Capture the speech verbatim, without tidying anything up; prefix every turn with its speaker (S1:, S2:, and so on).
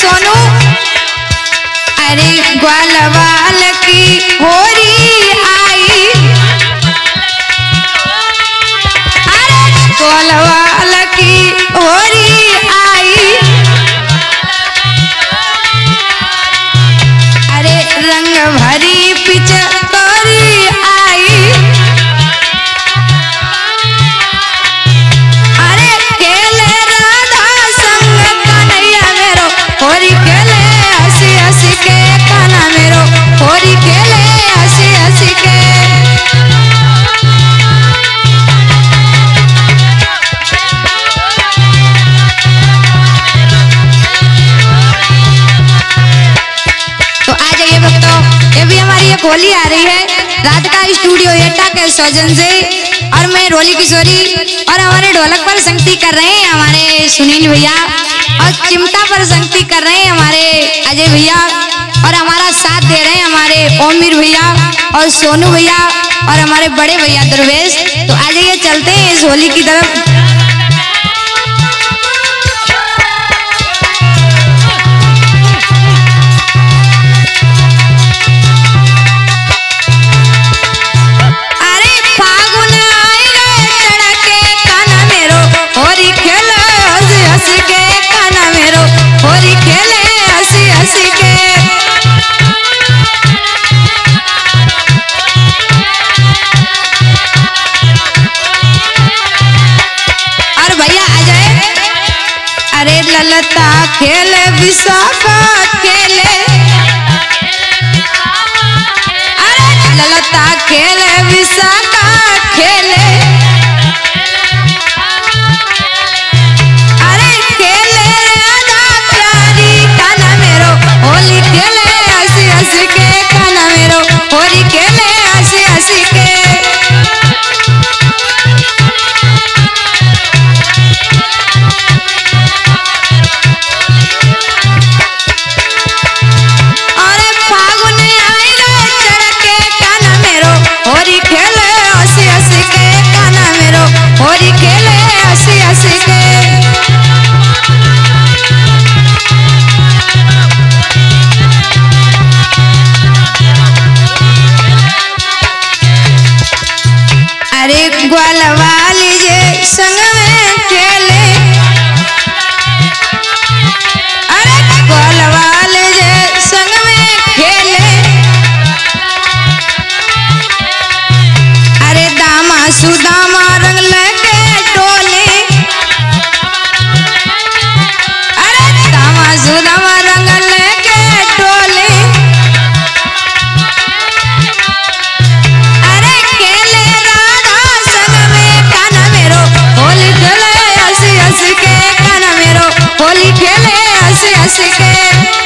S1: सोनू। अरे ग्वालवाल की होरी आई, अरे ग्वालवाल की होरी आई, अरे रंग भरी पिचकारी आई, अरे खेले राधा संग कन्हैया मेरो, होरी खेले हंसी हंसी के कान्हा मेरो, होरी खेले हंसी हंसी के। तो आ जाइए भक्तों, ये भी हमारी एक होली आ रही है राधिका स्टूडियो एटा के सौजन से, और मैं रोली किशोरी, और हमारे ढोलक पर संगति कर रहे हैं हमारे सुनील भैया, और चिमटा पर संगति कर रहे हैं हमारे अजय भैया, और हमारा साथ दे रहे हैं हमारे ओमीर भैया और सोनू भैया और हमारे बड़े भैया दुर्वेश। तो आ जाइए चलते हैं इस होली की तरफ। होरी खेले हंसी हंसी के, और भैया आ जाए। अरे ललता खेले विशाखा खेले, अरे ललता खेले विशाखा खेले, होली खेले हंसी हंसी के कान्हा मेरो, होली खेले हंसी हंसी के। अरे फागुन आई रे चढ़ के कान्हा मेरो, होली खेले हंसी हंसी के कान्हा मेरो, होली खेले हंसी हंसी के। अरे ग्वालवाली जे संग में खेले, अरे ग्वालवाली जे संग में खेले, अरे दामा सुदामा रंग लगे डोले, अरे दामा सुदामा रंग लगे डोले, अरे खेले होली खेले हंसी हंसी के कान्हा मेरो, होली खेले हंसी हंसी के।